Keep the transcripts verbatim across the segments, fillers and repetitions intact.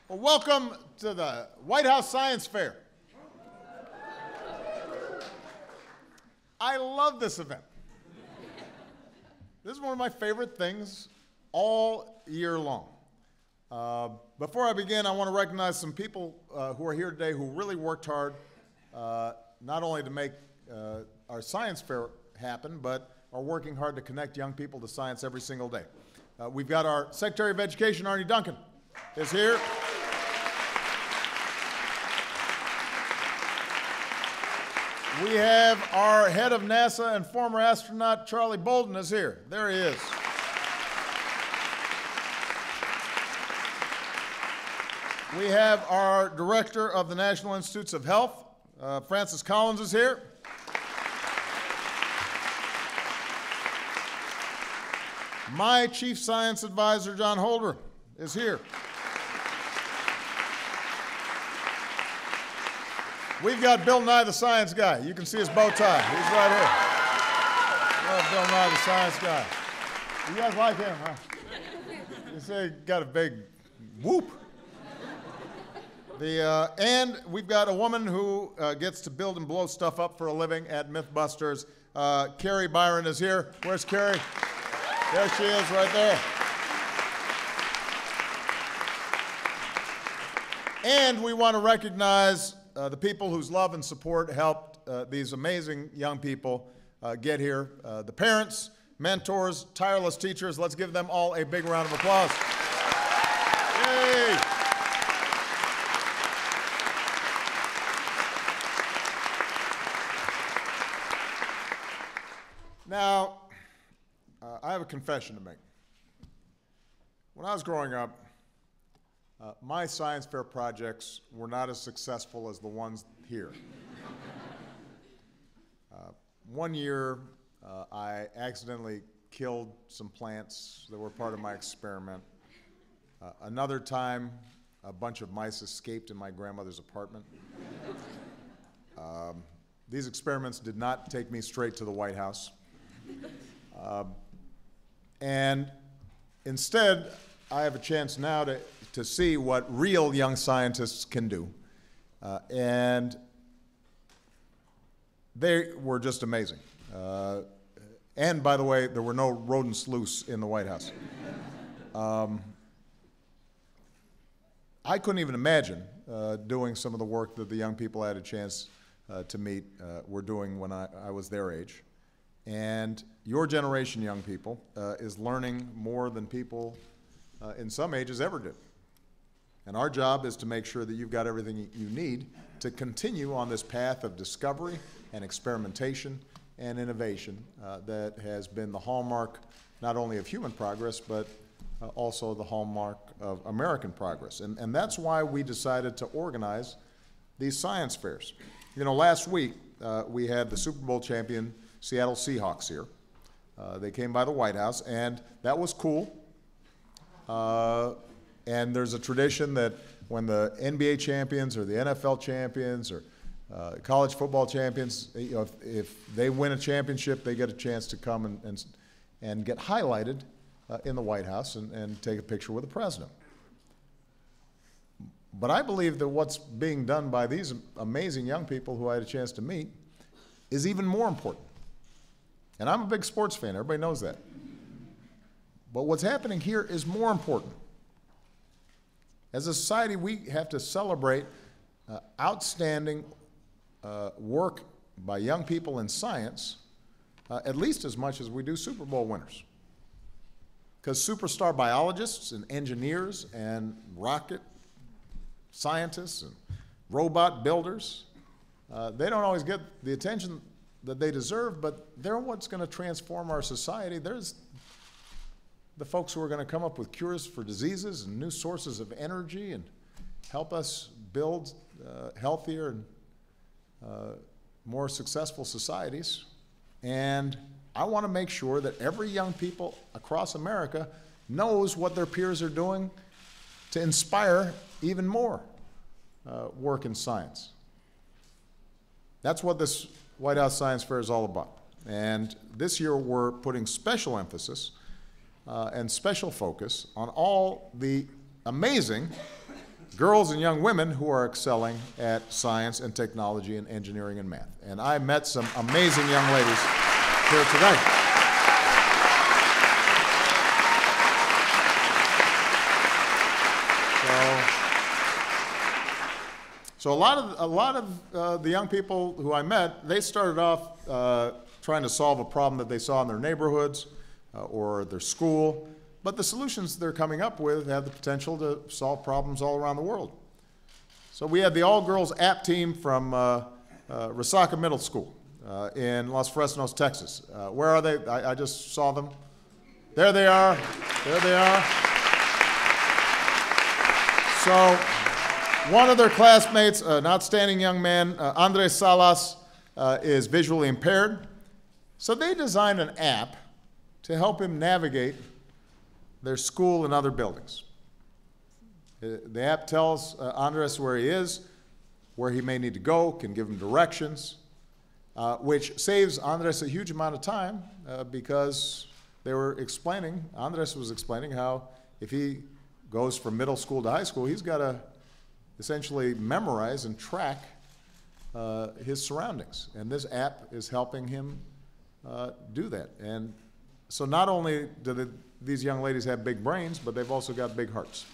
Well, welcome to the White House Science Fair. I love this event. This is one of my favorite things all year long. Uh, before I begin, I want to recognize some people uh, who are here today who really worked hard, uh, not only to make uh, our science fair happen, but are working hard to connect young people to science every single day. Uh, we've got our Secretary of Education, Arne Duncan, is here. We have our head of NASA and former astronaut, Charlie Bolden, is here. There he is. We have our director of the National Institutes of Health, uh, Francis Collins, is here. My chief science advisor, John Holder, is here. We've got Bill Nye, the science guy. You can see his bow tie. He's right here. Love Bill Nye, the science guy. You guys like him, huh? You say he got a big whoop. The, uh, and we've got a woman who uh, gets to build and blow stuff up for a living at Mythbusters. Uh, Carrie Byron is here. Where's Carrie? There she is, right there. And we want to recognize uh, the people whose love and support helped uh, these amazing young people uh, get here. Uh, the parents, mentors, tireless teachers. Let's give them all a big round of applause. Yay! Now, uh, I have a confession to make. When I was growing up, uh, my science fair projects were not as successful as the ones here. uh, one year, uh, I accidentally killed some plants that were part of my experiment. Uh, another time, a bunch of mice escaped in my grandmother's apartment. um, these experiments did not take me straight to the White House. Uh, and instead, I have a chance now to, to see what real young scientists can do. Uh, and they were just amazing. Uh, and by the way, there were no rodents loose in the White House. Um, I couldn't even imagine uh, doing some of the work that the young people I had a chance uh, to meet uh, were doing when I, I was their age. And your generation, young people, uh, is learning more than people uh, in some ages ever did. And our job is to make sure that you've got everything you need to continue on this path of discovery and experimentation and innovation uh, that has been the hallmark not only of human progress, but uh, also the hallmark of American progress. And, and that's why we decided to organize these science fairs. You know, last week uh, we had the Super Bowl champion Seattle Seahawks here. Uh, they came by the White House, and that was cool. Uh, and there's a tradition that when the N B A champions or the N F L champions or uh, college football champions, you know, if, if they win a championship, they get a chance to come and, and, and get highlighted uh, in the White House and, and take a picture with the president. But I believe that what's being done by these amazing young people who I had a chance to meet is even more important. And I'm a big sports fan, everybody knows that. But what's happening here is more important. As a society, we have to celebrate uh, outstanding uh, work by young people in science uh, at least as much as we do Super Bowl winners. Because superstar biologists and engineers and rocket scientists and robot builders, uh, they don't always get the attention that they deserve, but they're what's going to transform our society. There's the folks who are going to come up with cures for diseases and new sources of energy and help us build uh, healthier and uh, more successful societies. And I want to make sure that every young people across America knows what their peers are doing to inspire even more uh, work in science. That's what this White House Science Fair is all about. And this year we're putting special emphasis uh, and special focus on all the amazing girls and young women who are excelling at science and technology and engineering and math. And I met some amazing young ladies here today. So, so a lot of, a lot of uh, the young people who I met, they started off uh, trying to solve a problem that they saw in their neighborhoods uh, or their school. But the solutions they're coming up with have the potential to solve problems all around the world. So we had the all-girls app team from uh, uh, Resaca Middle School uh, in Los Fresnos, Texas. Uh, where are they? I, I just saw them. There they are. There they are. So one of their classmates, an outstanding young man, uh, Andres Salas, uh, is visually impaired. So they designed an app to help him navigate their school and other buildings. The app tells uh, Andres where he is, where he may need to go, can give him directions, uh, which saves Andres a huge amount of time uh, because they were explaining, Andres was explaining how if he goes from middle school to high school, he's got to essentially memorize and track uh, his surroundings. And this app is helping him uh, do that. And so not only do the these young ladies have big brains, but they've also got big hearts.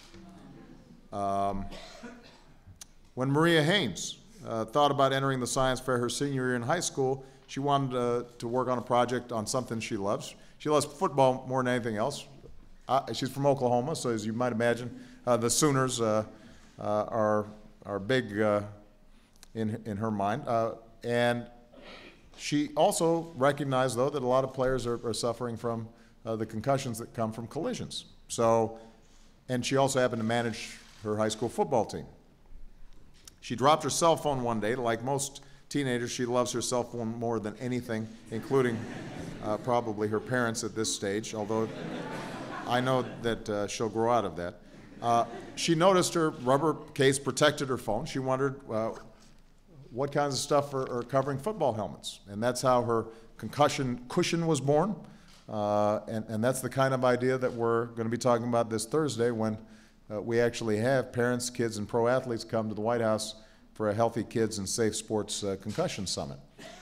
Um, when Maria Haynes uh, thought about entering the science fair her senior year in high school, she wanted uh, to work on a project on something she loves. She loves football more than anything else. Uh, she's from Oklahoma, so as you might imagine, uh, the Sooners uh, uh, are, are big uh, in, in her mind. Uh, and she also recognized, though, that a lot of players are, are suffering from Uh, the concussions that come from collisions. So, and she also happened to manage her high school football team. She dropped her cell phone one day. Like most teenagers, she loves her cell phone more than anything, including uh, probably her parents at this stage, although I know that uh, she'll grow out of that. Uh, she noticed her rubber case protected her phone. She wondered uh, what kinds of stuff are, are covering football helmets. And that's how her concussion cushion was born. Uh, and, and that's the kind of idea that we're going to be talking about this Thursday when uh, we actually have parents, kids, and pro athletes come to the White House for a Healthy Kids and Safe Sports uh, Concussion Summit.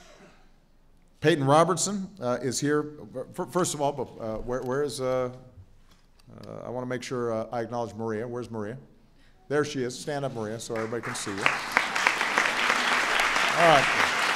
Peyton Robertson uh, is here. First of all, uh, where, where is, uh, uh, I want to make sure uh, I acknowledge Maria. Where's Maria? There she is. Stand up, Maria, so everybody can see you. All right.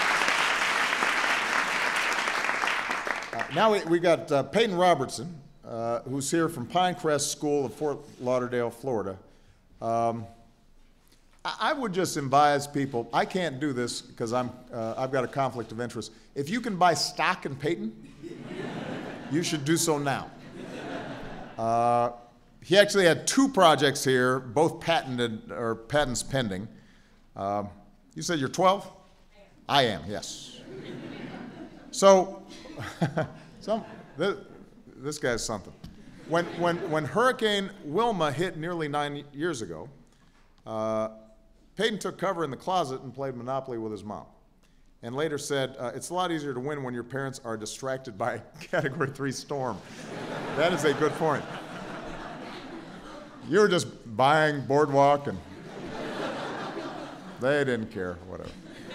Now we, we got uh, Peyton Robertson, uh, who's here from Pinecrest School of Fort Lauderdale, Florida. Um, I, I would just advise people, I can't do this because I'm, uh, I've got a conflict of interest. If you can buy stock in Peyton, you should do so now. Uh, he actually had two projects here, both patented, or patents pending. Um, you said you're twelve? I am, yes. So, Some, this, this guy's something. When, when, when Hurricane Wilma hit nearly nine years ago, uh, Peyton took cover in the closet and played Monopoly with his mom, and later said, uh, it's a lot easier to win when your parents are distracted by a Category three storm. That is a good point. You were just buying Boardwalk, and they didn't care, whatever.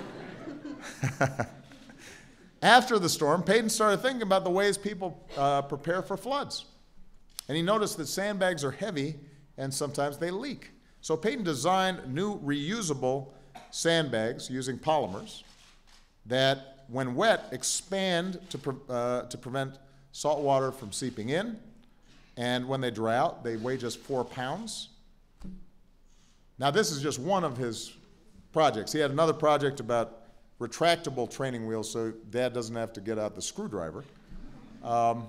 After the storm, Peyton started thinking about the ways people uh, prepare for floods. And he noticed that sandbags are heavy and sometimes they leak. So Peyton designed new reusable sandbags using polymers that, when wet, expand to, pre uh, to prevent salt water from seeping in. And when they dry out, they weigh just four pounds. Now, this is just one of his projects. He had another project about retractable training wheels so Dad doesn't have to get out the screwdriver. Um,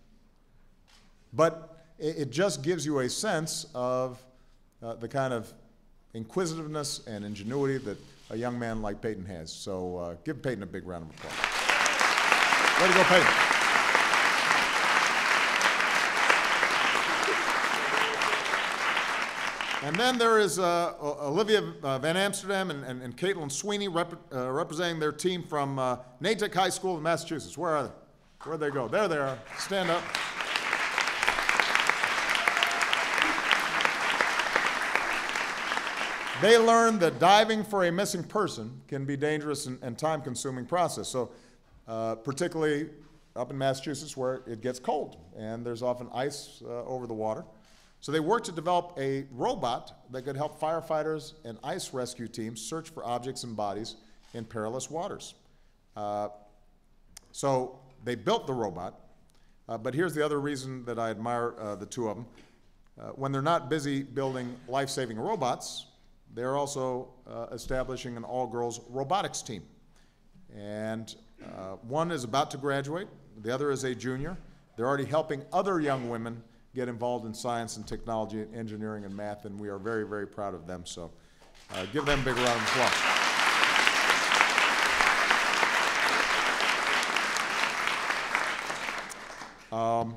but it, it just gives you a sense of uh, the kind of inquisitiveness and ingenuity that a young man like Peyton has. So uh, give Peyton a big round of applause. Way to go, Peyton. And then there is uh, Olivia uh, Van Amsterdam and, and, and Caitlin Sweeney rep, uh, representing their team from uh, Natick High School in Massachusetts. Where are they? Where'd they go? There they are. Stand up. they learned that diving for a missing person can be dangerous and, and time-consuming process. So uh, particularly up in Massachusetts where it gets cold and there's often ice uh, over the water. So they worked to develop a robot that could help firefighters and ice rescue teams search for objects and bodies in perilous waters. Uh, so they built the robot, uh, but here's the other reason that I admire uh, the two of them. Uh, when they're not busy building life-saving robots, they're also uh, establishing an all-girls robotics team. And uh, one is about to graduate, the other is a junior. They're already helping other young women get involved in science and technology and engineering and math, and we are very, very proud of them. So uh, give them a big round of applause. Um,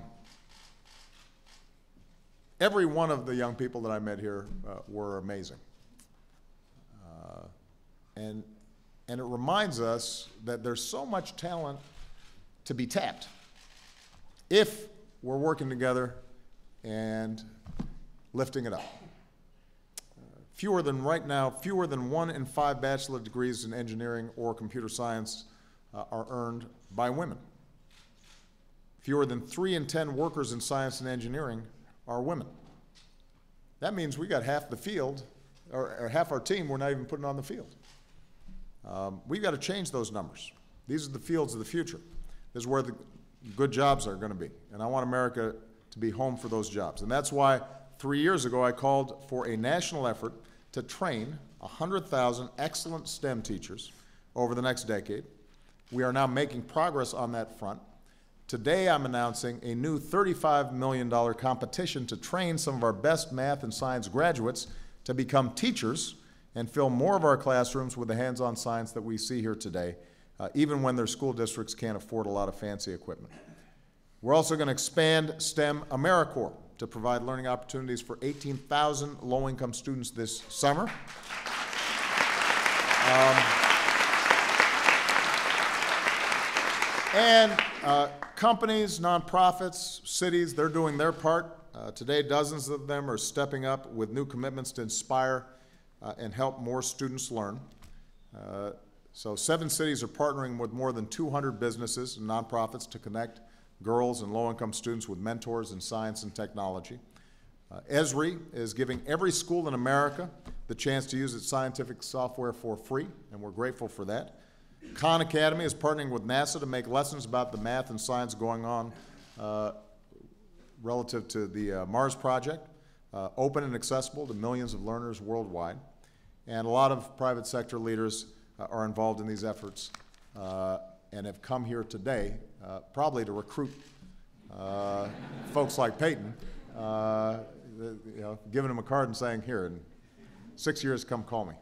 every one of the young people that I met here uh, were amazing. Uh, and, and it reminds us that there's so much talent to be tapped if we're working together and lifting it up. Uh, fewer than right now, fewer than one in five bachelor degrees in engineering or computer science uh, are earned by women. Fewer than three in ten workers in science and engineering are women. That means we got half the field, or, or half our team we're not even putting on the field. Um, we've got to change those numbers. These are the fields of the future. This is where the good jobs are going to be. And I want America to be home for those jobs. And that's why three years ago I called for a national effort to train one hundred thousand excellent STEM teachers over the next decade. We are now making progress on that front. Today I'm announcing a new thirty-five million dollar competition to train some of our best math and science graduates to become teachers and fill more of our classrooms with the hands-on science that we see here today, uh, even when their school districts can't afford a lot of fancy equipment. We're also going to expand STEM AmeriCorps to provide learning opportunities for eighteen thousand low-income students this summer. Um, and uh, companies, nonprofits, cities, they're doing their part. Uh, today, dozens of them are stepping up with new commitments to inspire uh, and help more students learn. Uh, so seven cities are partnering with more than two hundred businesses and nonprofits to connect girls and low-income students with mentors in science and technology. Uh, Esri is giving every school in America the chance to use its scientific software for free, and we're grateful for that. Khan Academy is partnering with NASA to make lessons about the math and science going on uh, relative to the uh, Mars project, uh, open and accessible to millions of learners worldwide. And a lot of private sector leaders uh, are involved in these efforts uh, and have come here today uh, probably to recruit uh, folks like Peyton, uh, you know, giving them a card and saying, here, in six years, come call me.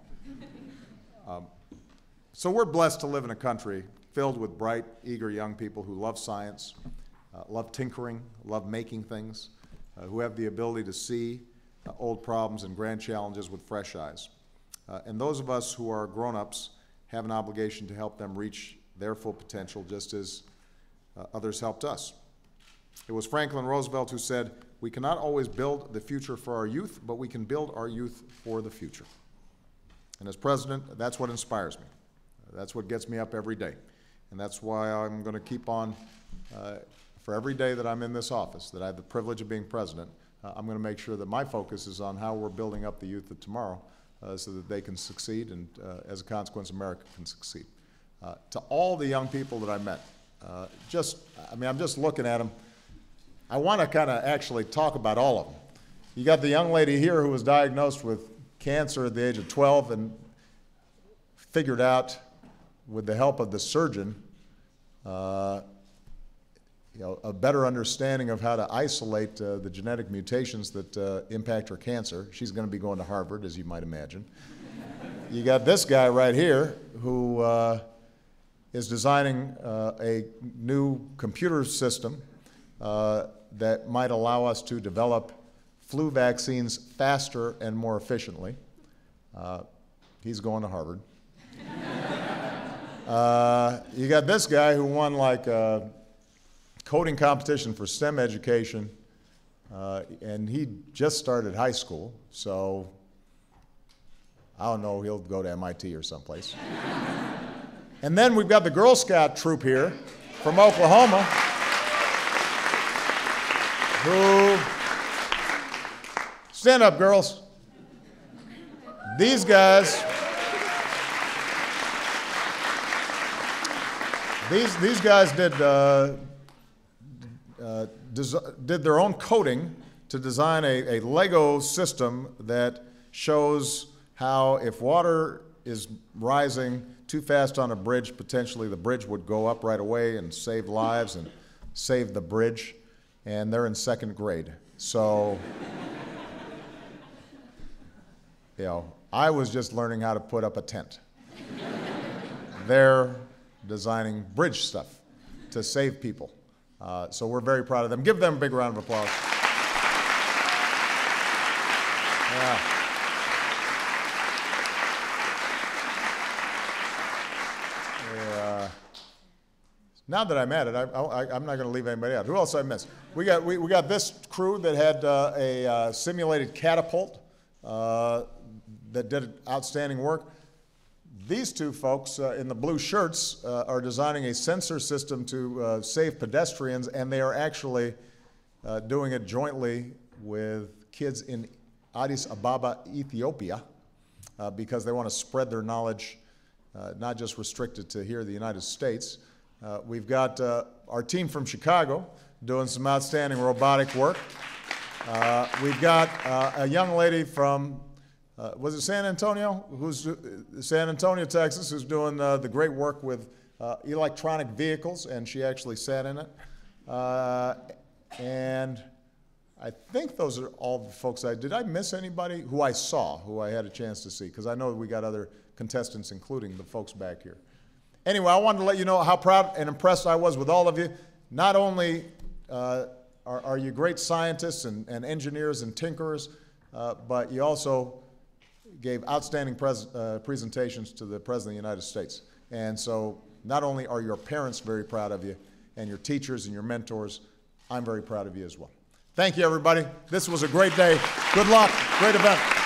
Um, so we're blessed to live in a country filled with bright, eager young people who love science, uh, love tinkering, love making things, uh, who have the ability to see uh, old problems and grand challenges with fresh eyes. Uh, and those of us who are grown-ups have an obligation to help them reach their full potential, just as uh, others helped us. It was Franklin Roosevelt who said, we cannot always build the future for our youth, but we can build our youth for the future. And as president, that's what inspires me. That's what gets me up every day. And that's why I'm going to keep on, uh, for every day that I'm in this office, that I have the privilege of being president, uh, I'm going to make sure that my focus is on how we're building up the youth of tomorrow uh, so that they can succeed, and uh, as a consequence, America can succeed. Uh, to all the young people that I met, uh, just, I mean, I'm just looking at them. I want to kind of actually talk about all of them. You got the young lady here who was diagnosed with cancer at the age of twelve and figured out, with the help of the surgeon, uh, you know, a better understanding of how to isolate uh, the genetic mutations that uh, impact her cancer. She's going to be going to Harvard, as you might imagine. You got this guy right here who uh, is designing uh, a new computer system uh, that might allow us to develop flu vaccines faster and more efficiently. Uh, he's going to Harvard. Uh, you got this guy who won like a coding competition for STEM education, uh, and he just started high school, so I don't know, he'll go to M I T or someplace. And then we've got the Girl Scout troop here from Oklahoma, who, stand up, girls. These guys, these, these guys did, uh, uh, did their own coding to design a, a Lego system that shows how if water is rising too fast on a bridge, potentially the bridge would go up right away and save lives and save the bridge. And they're in second grade. So, you know, I was just learning how to put up a tent. They're designing bridge stuff to save people. Uh, so we're very proud of them. Give them a big round of applause. Yeah. Yeah. Now that I'm at it, I, I, I'm not going to leave anybody out. Who else I missed? We got, we, we got this crew that had uh, a uh, simulated catapult uh, that did outstanding work. These two folks uh, in the blue shirts uh, are designing a sensor system to uh, save pedestrians, and they are actually uh, doing it jointly with kids in Addis Ababa, Ethiopia, uh, because they want to spread their knowledge, uh, not just restricted to here, the United States. Uh, we've got uh, our team from Chicago doing some outstanding robotic work. Uh, we've got uh, a young lady from, uh, was it San Antonio? Who's uh, San Antonio, Texas, who's doing uh, the great work with uh, electronic vehicles, and she actually sat in it. Uh, and I think those are all the folks I, did I miss anybody who I saw, who I had a chance to see? Because I know we got other contestants, including the folks back here. Anyway, I wanted to let you know how proud and impressed I was with all of you. Not only uh, are, are you great scientists and, and engineers and tinkerers, uh, but you also gave outstanding pres uh, presentations to the President of the United States. And so not only are your parents very proud of you, and your teachers and your mentors, I'm very proud of you as well. Thank you, everybody. This was a great day. Good luck. Great event.